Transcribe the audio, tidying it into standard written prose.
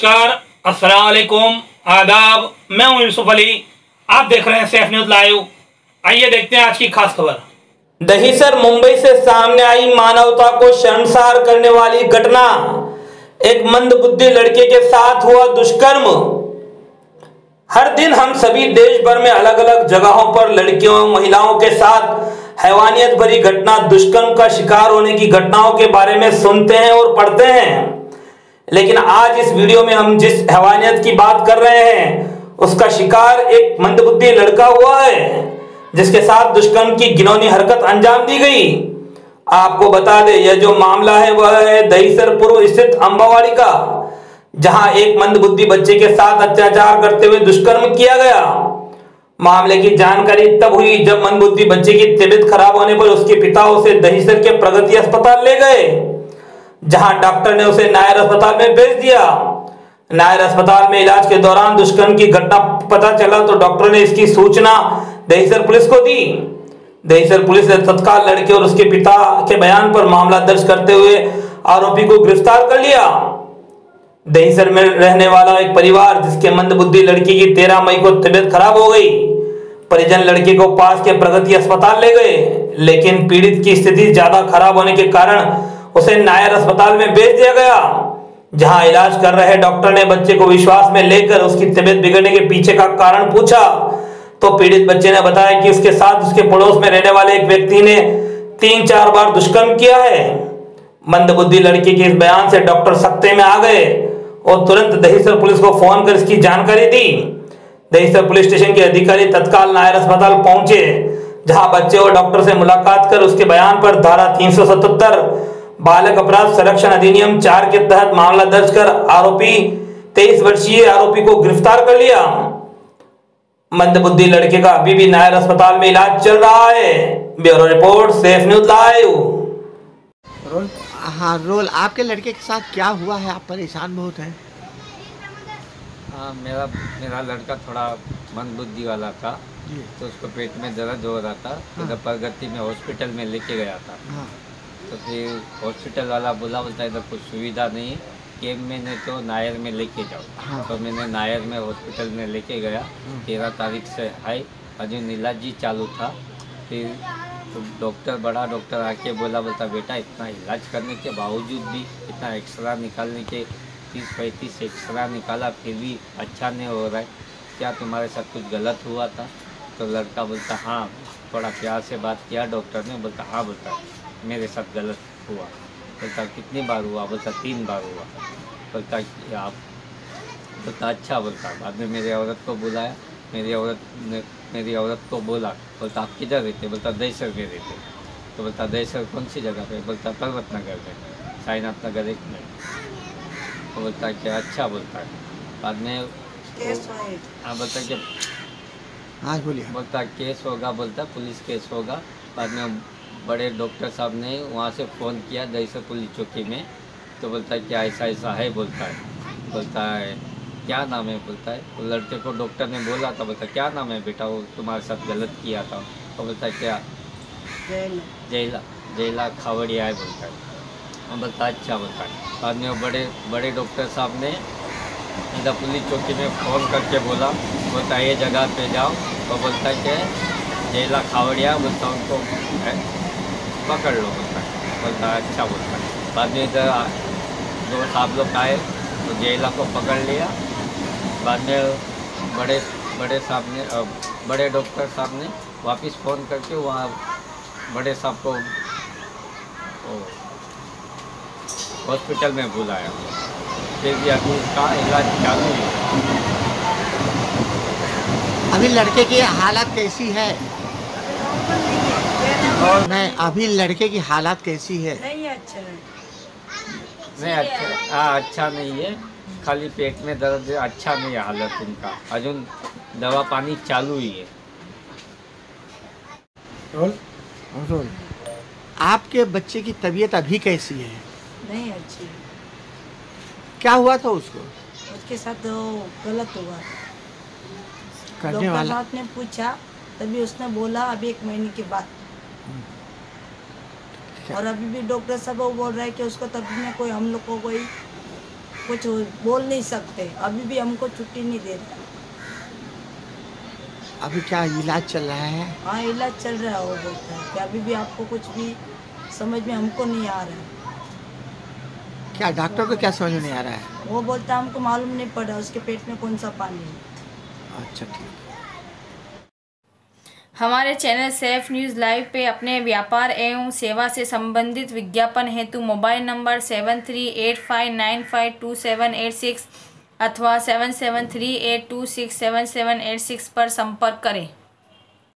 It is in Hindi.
नमस्कार, अस्सलाम वालेकुम, आदाब। मैं हूं यूसुफ अली। आप देख रहे हैं सैफ न्यूज लाइव। आइए देखते हैं आज की खास खबर। दहीसर मुंबई से सामने आई मानवता को शर्मसार करने वाली घटना। एक मंदबुद्धि लड़के के साथ हुआ दुष्कर्म। हर दिन हम सभी देश भर में अलग अलग जगहों पर लड़कियों महिलाओं के साथ हैवानियत भरी घटना, दुष्कर्म का शिकार होने की घटनाओं के बारे में सुनते हैं और पढ़ते हैं। लेकिन आज इस वीडियो में हम जिस हैवानियत की बात कर रहे हैं उसका शिकार एक मंदबुद्धि लड़का हुआ है, जिसके साथ दुष्कर्म की घिनौनी हरकत अंजाम दी गई। आपको बता दें, यह जो मामला है वह है दहीसर पूर्व स्थित अंबावाड़ी का, जहां एक मंदबुद्धि बच्चे के साथ अत्याचार करते हुए दुष्कर्म किया गया। मामले की जानकारी तब हुई जब मंदबुद्धि बच्चे की तबीयत खराब होने पर उसके पिता उसे दहीसर के प्रगति अस्पताल ले गए, जहां डॉक्टर ने उसे नायर अस्पताल में भेज दिया। नायर अस्पताल में इलाज के दौरान दुष्कर्म की घटना पता चला तो डॉक्टर ने इसकी सूचना दहीसर पुलिस को दी। दहीसर पुलिस ने तत्काल लड़के और उसके पिता के बयान पर मामला दर्ज करते हुए आरोपी को गिरफ्तार कर लिया। दहीसर में रहने वाला एक परिवार जिसके मंदबुद्धि लड़की की 13 मई को तबीयत खराब हो गई। परिजन लड़के को पास के प्रगति अस्पताल ले गए, लेकिन पीड़ित की स्थिति ज्यादा खराब होने के कारण उसे नायर अस्पताल में भेज दिया गया, जहां इलाज कर रहे डॉक्टर ने बच्चे को विश्वास में लेकर उसकी तबीयत बिगड़ने के पीछे का कारण पूछा तो पीड़ित बच्चे ने बताया कि उसके साथ उसके पड़ोस में रहने वाले एक व्यक्ति ने 3-4 बार दुष्कर्म किया है। मंदबुद्धि लड़की के इस बयान से डॉक्टर सख्ते में आ गए और तुरंत दहीसर पुलिस को फोन कर इसकी जानकारी दी। दहीसर पुलिस स्टेशन के अधिकारी तत्काल नायर अस्पताल पहुंचे, जहां बच्चे और डॉक्टर से मुलाकात कर उसके बयान पर धारा 377 बालक अपराध संरक्षण अधिनियम 4 के तहत मामला दर्ज कर आरोपी 23 वर्षीय आरोपी को गिरफ्तार कर लिया। मंदबुद्धि लड़के का अभी भी नायर अस्पताल में इलाज चल रहा है। Bureau report, Saif news live. रोल आपके लड़के के साथ क्या हुआ है? आप परेशान बहुत हैं। हाँ, मेरा लड़का थोड़ा मंदबुद्धि वाला था, तो उसको पेट में दर्द हो रहा था। तो प्रगति में हॉस्पिटल में लेके गया था। तो फिर हॉस्पिटल वाला बोलता इधर कुछ सुविधा नहीं, कि मैंने तो नायर में लेके जाओ। तो मैंने नायर में हॉस्पिटल में लेके गया। 13 तारीख से है, अजय इलाज ही चालू था। फिर तो बड़ा डॉक्टर आके बोलता बेटा इतना इलाज करने के बावजूद भी, इतना एक्सरा निकालने के 30-35 एक्सरा निकाला फिर भी अच्छा नहीं हो रहा है, क्या तुम्हारे साथ कुछ गलत हुआ था? तो लड़का बोलता हाँ, थोड़ा प्यार से बात किया डॉक्टर ने। बोलता हाँ, बोलता मेरे साथ गलत हुआ। बोलता कितनी बार हुआ? बोलता 3 बार हुआ। बोलता आप? बोलता अच्छा। बोलता बाद में मेरी औरत को बुलाया, मेरी औरत को बोला। बोलता आप किधर रहते? बोलता दहीसर में रहते। तो बोलता दहीसर कौन सी जगह पे? बोलता पर्वत नगर में, साईनाथ नगर 1 में। तो बोलता क्या अच्छा। बोलता है बाद में हाँ, बोलता कि हाँ बोलिए। बोलता केस होगा, बोलता पुलिस केस होगा। बाद में बड़े डॉक्टर साहब ने वहाँ से फ़ोन किया दहीसर पुलिस चौकी में। तो बोलता है क्या ऐसा है? बोलता है क्या नाम है? बोलता है तो लड़के को डॉक्टर ने बोला था। बोलता क्या नाम है बेटा, वो तुम्हारे साथ गलत किया था? तो बोलता है क्या जयला खावड़िया है। बोलता है बोलता अच्छा। बोलता है बाद में बड़े डॉक्टर साहब ने इधर पुलिस चौकी में फ़ोन करके बोलता ये जगह पे जाओ। तो बोलता है कि जयला खावड़िया, बोलता उनको पकड़ लो। बोलता अच्छा। बोलता है बाद में इधर 2 साहब लोग आए तो जयला को पकड़ लिया। बाद में बड़े डॉक्टर साहब ने वापस फ़ोन करके वहाँ बड़े साहब को हॉस्पिटल में बुलाया। फिर भी अभी उसका इलाज चालू है। अभी लड़के की हालत कैसी है? और नहीं, अभी लड़के की हालत कैसी है? नहीं अच्छा है। नहीं अच्छा नहीं है, खाली पेट में दर्द है, अच्छा नहीं है हालत उनका। अजून दवा पानी चालू ही है। रोल आपके बच्चे की तबीयत अभी कैसी है? नहीं अच्छी है। क्या हुआ था उसको? उसके साथ तो गलत हुआ। करने डॉक्टर वाला साहब ने पूछा तभी उसने बोला अभी 1 महीने के बाद। और अभी भी डॉक्टर साहब वो बोल रहे हैं कि उसको तभी में कोई हम लोग को कुछ बोल नहीं सकते, अभी भी हमको छुट्टी नहीं दे रहा। अभी क्या इलाज चल रहा है? हाँ इलाज चल रहा है। वो बोलता है कि अभी भी आपको कुछ भी समझ में हमको नहीं आ रहा है। क्या डॉक्टर को क्या समझ में नहीं आ रहा है? वो बोलता है हमको मालूम नहीं पड़ा उसके पेट में कौन सा पानी है। अच्छा ठीक। हमारे चैनल सैफ न्यूज़ लाइव पे अपने व्यापार एवं सेवा से संबंधित विज्ञापन हेतु मोबाइल नंबर 7385952786 अथवा 7738267786 पर संपर्क करें।